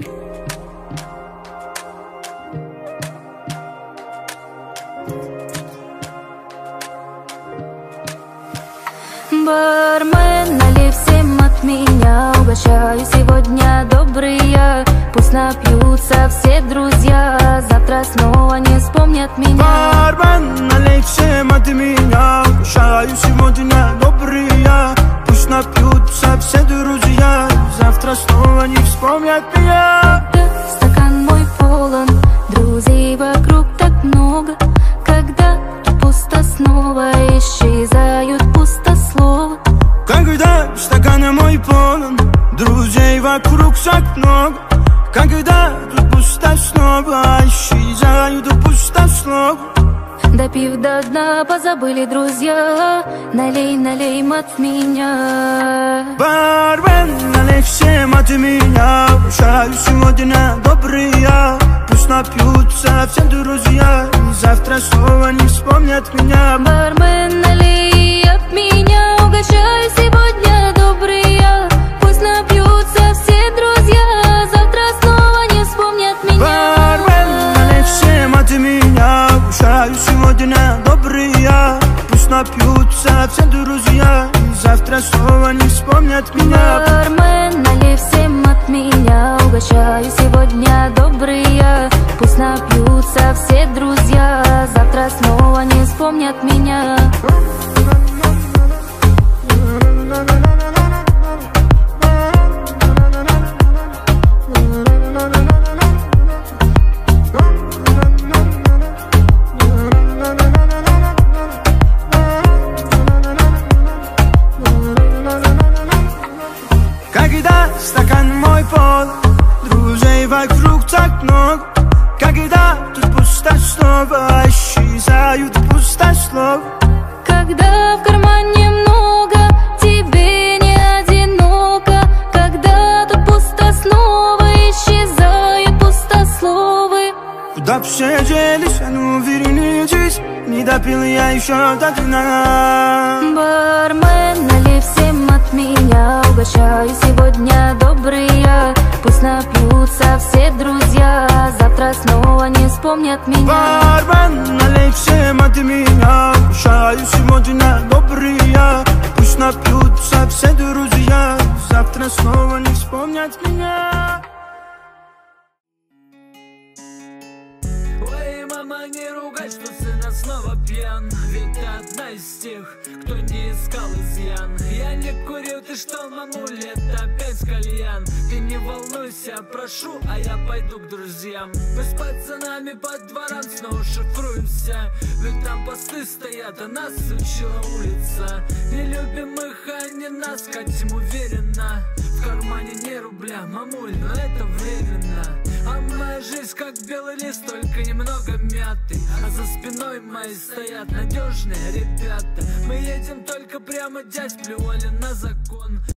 Бармен, налей всем от меня, угощаю сегодня добрые. Пусть напьются все друзья, завтра снова не вспомнят меня. Бармен, налей всем от меня, угощаю сегодня добрые. Пусть напьются все друзья, завтра снова не вспомнят меня. Стакан мой полон, друзей вокруг так много. Когда пусто, снова исчезают пустословы. Когда стакан мой полон, друзей вокруг так много. Когда тут пусто, снова исчезают пустословы. Допив до дна, позабыли друзья. Налей, налей от меня. Бармен, налей всем от меня, угощаю сегодня добрые. Пусть напьются все друзья, завтра снова не вспомнят меня. Бармен, налей от меня, угощаю сегодня добрые. Пусть напьются все друзья, завтра снова не вспомнят меня. Бармен, налей всем от меня, угощаю сегодня добрые. Пусть напьются все друзья, завтра снова не вспомнят меня. Бармен, налей всем от меня, угощаю сегодня добрые. Пусть напьются все друзья, завтра снова не вспомнят меня. Когда стакан мой полон, друзей вокруг так много. Когда тут пусто, снова исчезают пустословы. Когда в кармане много, тебе не одиноко. Когда тут пусто, снова исчезают пустословы. Куда б все делись, а ну вернитесь, не допил я еще до дна. Бармен, налей всем от меня, угощаю сегодня добрые. Пусть напьются все друзья, завтра снова не вспомнят меня. Бармен, налей всем от меня, угощаю сегодня добрые. Пусть напьются все друзья, завтра снова не вспомнят меня. Ой, мама, не ругай, что сына снова пьян. Ведь ты одна из тех, кто не искал изъян. Я не курил, ты что, мамуля, это опять кальян. Ты не волнуйся, прошу, а я пойду к друзьям. Мы с пацанами по дворам снова шифруемся. Ведь там посты стоят, а нас учила улица. Не любим их, а не нас, хотим уверенно. В кармане не рубля, мамуль, но это временно. А моя жизнь как белый лист, только немного мятый. А за спиной моей стоят надежные ребята. Мы едем только прямо, дядь, плевали на закон.